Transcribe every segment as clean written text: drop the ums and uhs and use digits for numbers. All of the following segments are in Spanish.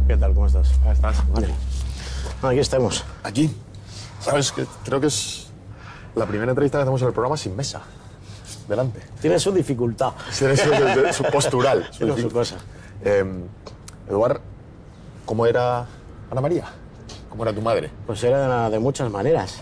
¿Qué tal? ¿Cómo estás? ¿Cómo estás? Vale. Aquí estamos. Aquí. ¿Sabes? Que creo que es la primera entrevista que hacemos en el programa sin mesa. Delante. Tiene su dificultad. Su postural. Tiene su cosa. Eduard, ¿cómo era Ana María? ¿Cómo era tu madre? Pues era de muchas maneras.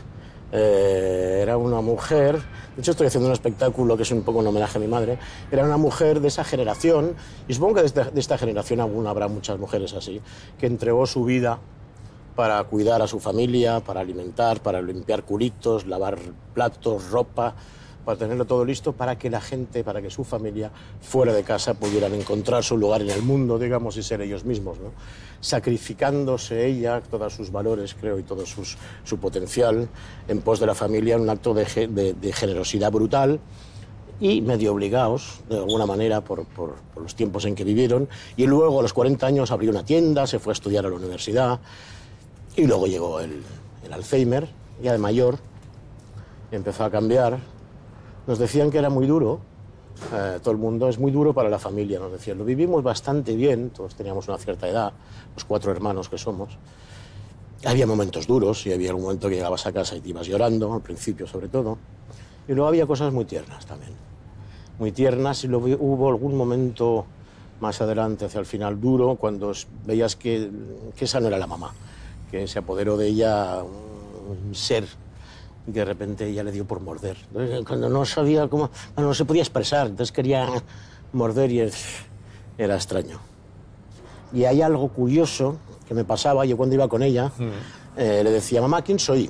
Era una mujer... De hecho, estoy haciendo un espectáculo que es un poco un homenaje a mi madre. Era una mujer de esa generación, y supongo que de esta generación aún habrá muchas mujeres así, que entregó su vida para cuidar a su familia, para alimentar, para limpiar culitos, lavar platos, ropa, para tenerlo todo listo para que la gente, para que su familia fuera de casa pudieran encontrar su lugar en el mundo, digamos, y ser ellos mismos, ¿no? Sacrificándose ella, todos sus valores, creo, y todo su potencial en pos de la familia, en un acto de generosidad brutal y medio obligados, de alguna manera, por los tiempos en que vivieron. Y luego, a los 40 años, abrió una tienda, se fue a estudiar a la universidad, y luego llegó el Alzheimer, ya de mayor, y empezó a cambiar. Nos decían que era muy duro, todo el mundo es muy duro para la familia, nos decían. Lo vivimos bastante bien, todos teníamos una cierta edad, los 4 hermanos que somos. Había momentos duros y había algún momento que llegabas a casa y te ibas llorando, al principio sobre todo. Y luego había cosas muy tiernas también. Muy tiernas, y luego hubo algún momento más adelante, hacia el final, duro, cuando veías que esa no era la mamá, que se apoderó de ella un ser, y que de repente ella le dio por morder. Entonces, cuando no sabía cómo, no se podía expresar, entonces quería morder y era extraño. Y hay algo curioso que me pasaba, yo cuando iba con ella, le decía, mamá, ¿quién soy?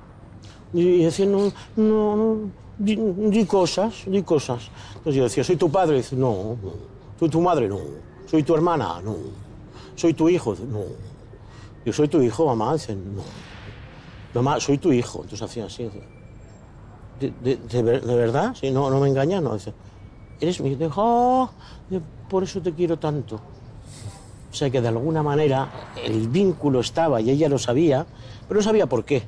Y decía, no, di cosas. Entonces yo decía, soy tu padre. Y dice, no. Soy tu madre, no. Soy tu hermana, no. Soy tu hijo, no. Yo soy tu hijo, mamá. Dice, no. Mamá, soy tu hijo. Entonces hacía así. ¿De verdad? ¿Sí? ¿No me engañas? No. Dice, eres mi hijo. Por eso te quiero tanto. O sea que de alguna manera el vínculo estaba y ella lo sabía, pero no sabía por qué.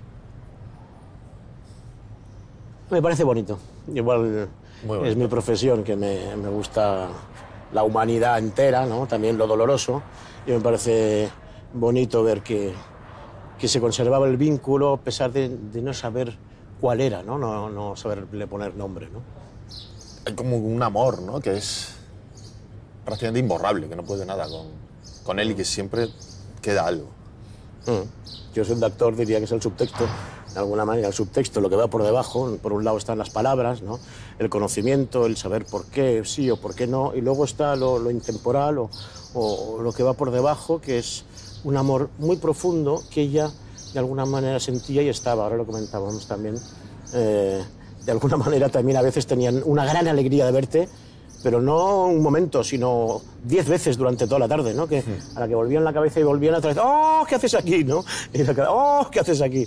Me parece bonito. Igual es mi profesión, que me gusta la humanidad entera, ¿no? También lo doloroso. Y me parece bonito ver que se conservaba el vínculo a pesar de no saber cuál era, ¿no? No saberle poner nombre, ¿no? Hay como un amor, ¿no? Que es prácticamente imborrable, que no puede nada con él y que siempre queda algo. Yo soy un actor, diría que es el subtexto, de alguna manera, el subtexto, lo que va por debajo. Por un lado están las palabras, ¿no? El conocimiento, el saber por qué sí o por qué no, y luego está lo intemporal o lo que va por debajo, que es un amor muy profundo que ella de alguna manera sentía y estaba, ahora lo comentábamos también, de alguna manera también a veces tenían una gran alegría de verte, pero no un momento, sino 10 veces durante toda la tarde, ¿no? Que a la que volvían la cabeza y volvían otra vez, ¡oh, qué haces aquí!, ¿no? Y ¡oh, qué haces aquí!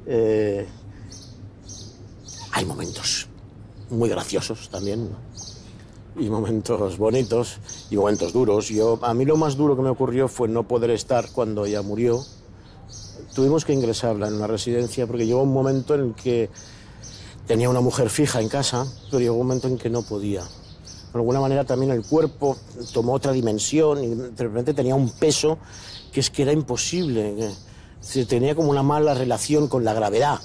Hay momentos muy graciosos también, ¿no? Y momentos bonitos y momentos duros. A mí lo más duro que me ocurrió fue no poder estar cuando ella murió. Tuvimos que ingresarla en una residencia porque llegó un momento en el que tenía una mujer fija en casa, pero llegó un momento en que no podía. De alguna manera también el cuerpo tomó otra dimensión y de repente tenía un peso que es que era imposible. Se tenía como una mala relación con la gravedad.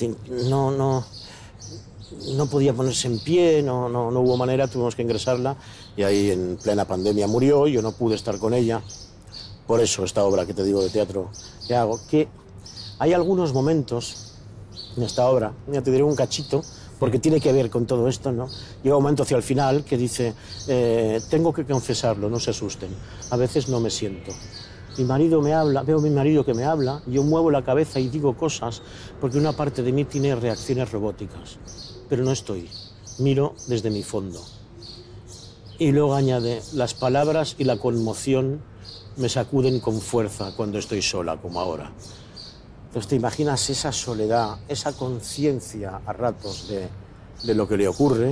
No podía ponerse en pie, no hubo manera, tuvimos que ingresarla y ahí en plena pandemia murió, yo no pude estar con ella. Por eso esta obra que te digo de teatro que hago, que hay algunos momentos en esta obra, ya te diré un cachito, porque tiene que ver con todo esto, ¿no? Llega un momento hacia el final que dice, tengo que confesarlo, no se asusten, a veces no me siento. Mi marido me habla, veo a mi marido que me habla, yo muevo la cabeza y digo cosas porque una parte de mí tiene reacciones robóticas, pero no estoy, miro desde mi fondo. Y luego añade, las palabras y la conmoción me sacuden con fuerza cuando estoy sola, como ahora. Entonces te imaginas esa soledad, esa conciencia a ratos de lo que le ocurre.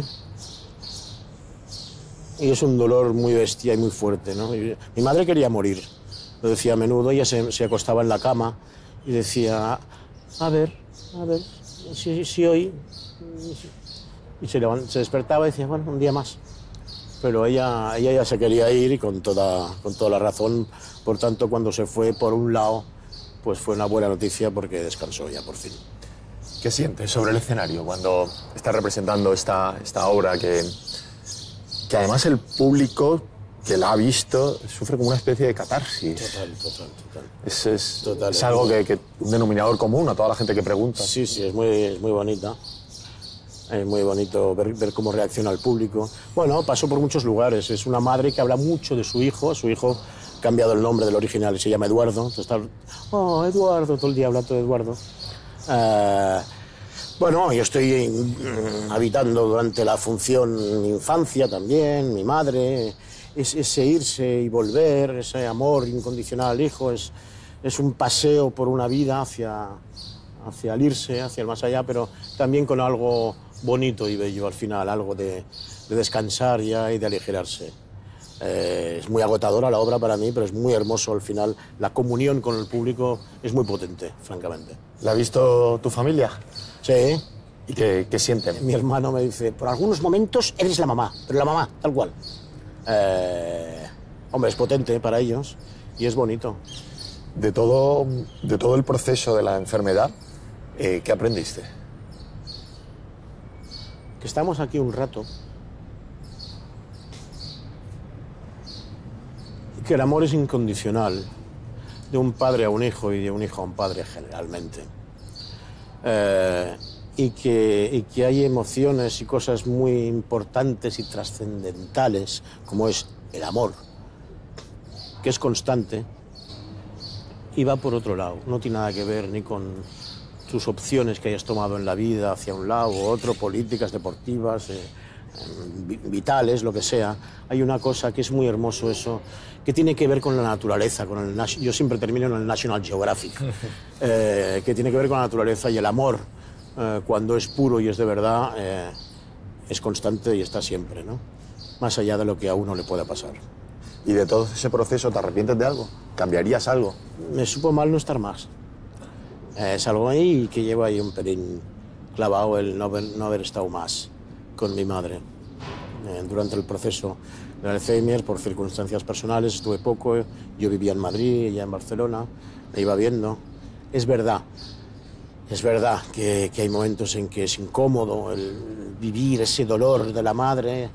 Y es un dolor muy bestia y muy fuerte, ¿no? Mi madre quería morir, lo decía a menudo. Ella se acostaba en la cama y decía, a ver, si hoy... Y se despertaba y decía, bueno, un día más. pero ella ya se quería ir y con toda la razón. Por tanto, cuando se fue, por un lado, pues fue una buena noticia porque descansó ya por fin. ¿Qué sientes sobre el escenario cuando estás representando esta obra que además el público que la ha visto sufre como una especie de catarsis? Total. Es algo que un denominador común a toda la gente que pregunta. Sí, es muy bonita. Es muy bonito ver cómo reacciona el público. Bueno, pasó por muchos lugares. Es una madre que habla mucho de su hijo. Su hijo ha cambiado el nombre del original y se llama Eduardo. Entonces está, Eduardo, todo el día hablando de Eduardo. Bueno, yo estoy habitando durante la función mi infancia también, mi madre. Ese irse y volver, ese amor incondicional al hijo, es un paseo por una vida hacia el irse, hacia el más allá, pero también con algo bonito y bello al final, algo de descansar ya y de aligerarse. Es muy agotadora la obra para mí, pero es muy hermoso al final. La comunión con el público es muy potente, francamente. ¿La ha visto tu familia? Sí. ¿Y qué sienten? Mi hermano me dice, por algunos momentos eres la mamá, pero la mamá, tal cual. Hombre, es potente para ellos y es bonito. De todo el proceso de la enfermedad, ¿qué aprendiste? Que estamos aquí un rato. Que el amor es incondicional, de un padre a un hijo y de un hijo a un padre generalmente. Y que hay emociones y cosas muy importantes y trascendentales, como es el amor, que es constante y va por otro lado. No tiene nada que ver ni con tus opciones que hayas tomado en la vida hacia un lado u otro, políticas, deportivas, vitales, lo que sea. Hay una cosa que es muy hermoso eso, que tiene que ver con la naturaleza, yo siempre termino en el National Geographic, que tiene que ver con la naturaleza y el amor. Cuando es puro y es de verdad, es constante y está siempre, ¿no? Más allá de lo que a uno le pueda pasar. ¿Y de todo ese proceso te arrepientes de algo? ¿Cambiarías algo? Me supo mal no estar más. Es algo ahí que llevo ahí un pelín clavado el no haber estado más con mi madre. Durante el proceso de Alzheimer, por circunstancias personales, estuve poco. Yo vivía en Madrid, ella en Barcelona, la iba viendo. Es verdad que hay momentos en que es incómodo el vivir ese dolor de la madre.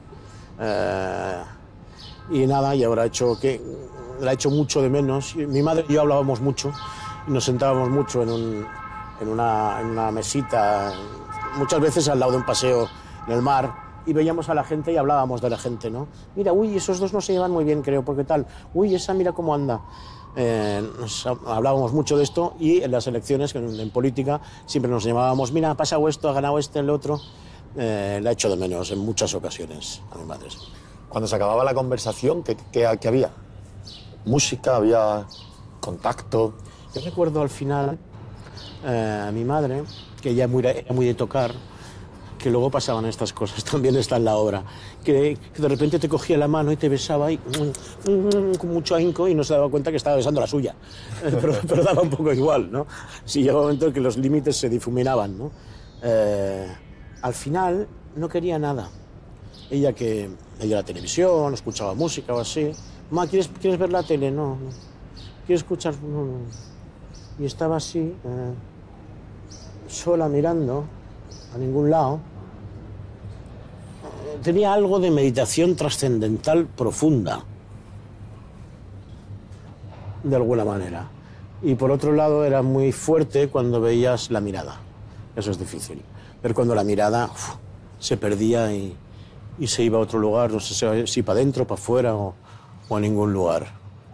Y nada, y ahora la he hecho mucho de menos. Mi madre y yo hablábamos mucho, y nos sentábamos mucho en una mesita, muchas veces al lado de un paseo en el mar, y veíamos a la gente y hablábamos de la gente, ¿no? Mira, uy, esos dos no se llevan muy bien, creo, porque tal. Uy, esa mira cómo anda. Hablábamos mucho de esto, y en las elecciones, en política, siempre nos llamábamos, mira, ha pasado esto, ha ganado el otro. La he hecho de menos en muchas ocasiones a mi madre. Cuando se acababa la conversación, ¿qué había? ¿Música? ¿Había contacto? Yo recuerdo al final a mi madre, que ella era muy de tocar, que luego pasaban estas cosas, también está en la obra, que de repente te cogía la mano y te besaba y, con mucho ahínco, y no se daba cuenta que estaba besando la suya. Pero daba un poco igual, ¿no? Sí, llegó un momento en que los límites se difuminaban, ¿no? Al final no quería nada. Ella la televisión, escuchaba música o así. Ma, ¿quieres ver la tele? No. ¿Quieres escuchar? No. Y estaba así, sola mirando a ningún lado. Tenía algo de meditación trascendental profunda, de alguna manera. Y por otro lado era muy fuerte cuando veías la mirada. Eso es difícil. Ver cuando la mirada se perdía y se iba a otro lugar, no sé si para adentro, para afuera o a ningún lugar.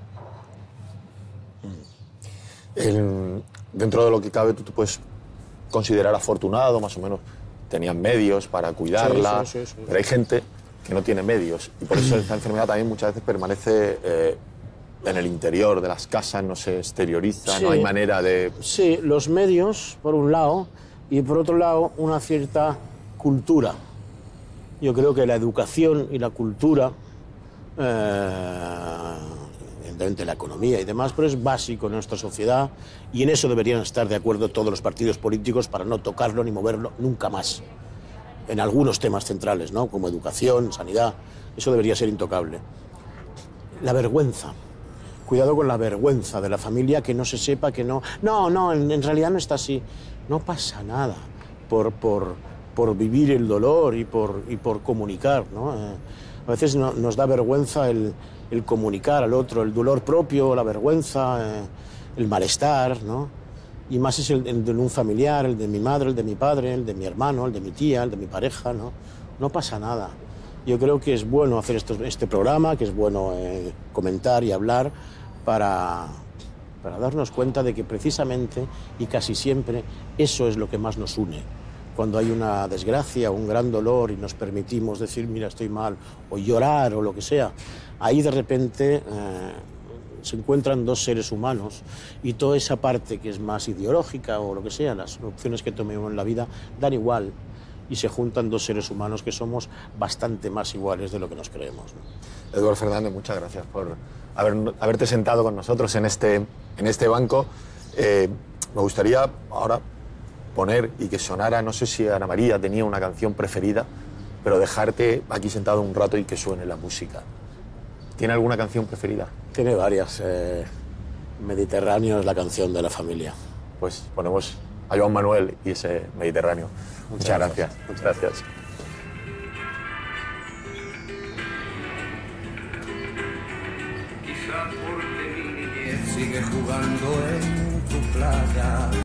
Dentro de lo que cabe, tú te puedes considerar afortunado, más o menos. Tenían medios para cuidarla, sí. pero hay gente que no tiene medios. Y por eso esta enfermedad también muchas veces permanece en el interior de las casas, no se exterioriza, no hay manera de... Sí, los medios, por un lado, y por otro lado, una cierta cultura. Yo creo que la educación y la cultura, evidentemente la economía y demás, pero es básico en nuestra sociedad, y en eso deberían estar de acuerdo todos los partidos políticos para no tocarlo ni moverlo nunca más. en algunos temas centrales, ¿no? Como educación, sanidad, eso debería ser intocable. La vergüenza. Cuidado con la vergüenza de la familia, que no se sepa, que no... No, en realidad no está así. No pasa nada por vivir el dolor y por comunicar, ¿no? A veces nos da vergüenza el comunicar al otro, el dolor propio, la vergüenza, el malestar, ¿no? Y más es el de un familiar, el de mi madre, el de mi padre, el de mi hermano, el de mi tía, el de mi pareja, ¿no? No pasa nada. Yo creo que es bueno hacer este programa, que es bueno comentar y hablar para darnos cuenta de que precisamente y casi siempre eso es lo que más nos une. Cuando hay una desgracia o un gran dolor y nos permitimos decir, mira, estoy mal, o llorar o lo que sea, ahí de repente se encuentran dos seres humanos y toda esa parte que es más ideológica o lo que sea, las opciones que tomemos en la vida, dan igual. Y se juntan dos seres humanos que somos bastante más iguales de lo que nos creemos, ¿no? Eduard Fernández, muchas gracias por haberte sentado con nosotros en este banco. Me gustaría ahora poner y que sonara, no sé si Ana María tenía una canción preferida, pero dejarte aquí sentado un rato y que suene la música. ¿Tiene alguna canción preferida? Tiene varias. Mediterráneo es la canción de la familia. Pues ponemos a Joan Manuel y ese Mediterráneo. Muchas gracias. Muchas gracias. Quizá porque mi niñez sigue jugando en tu playa.